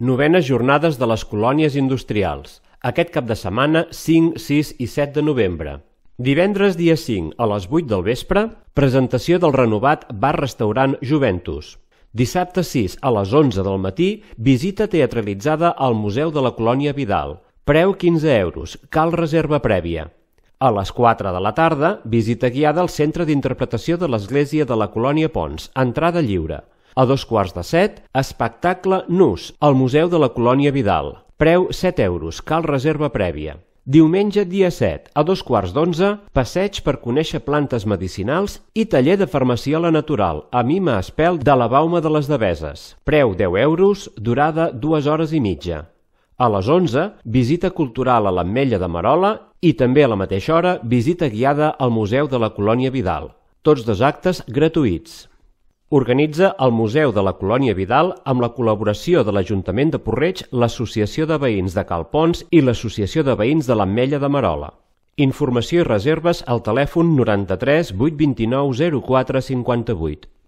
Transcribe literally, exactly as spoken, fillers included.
Novenes jornades de les colònies industrials. Aquest cap de setmana cinc, sis i set de novembre. Divendres dia cinc a les vuit del vespre, presentació del renovat bar-restaurant Juventus. Dissabte sis a les onze del matí, visita teatralitzada al Museu de la Colònia Vidal. Preu quinze euros, cal reserva prèvia. A les quatre de la tarda, visita guiada al Centre d'Interpretació de l'Església de la Colònia Pons, entrada lliure. A dos quarts de set, espectacle Nus, al Museu de la Colònia Vidal. Preu set euros, cal reserva prèvia. Diumenge dia set, a dos quarts d'onze, passeig per conèixer plantes medicinals i taller de farmaciola natural, a Mima Espel de la Bauma de les Deveses. Preu deu euros, durada dues hores i mitja. A les onze, visita cultural a l'Ametlla de Merola i també a la mateixa hora, visita guiada al Museu de la Colònia Vidal. Tots dos actes gratuïts. Organitza el Museu de la Colònia Vidal amb la col·laboració de l'Ajuntament de Porreig, l'Associació de Veïns de Cal Pons i l'Associació de Veïns de l'Ametlla de Merola. Informació i reserves al telèfon noranta-tres vuit vint nou zero quatre cinquanta-vuit.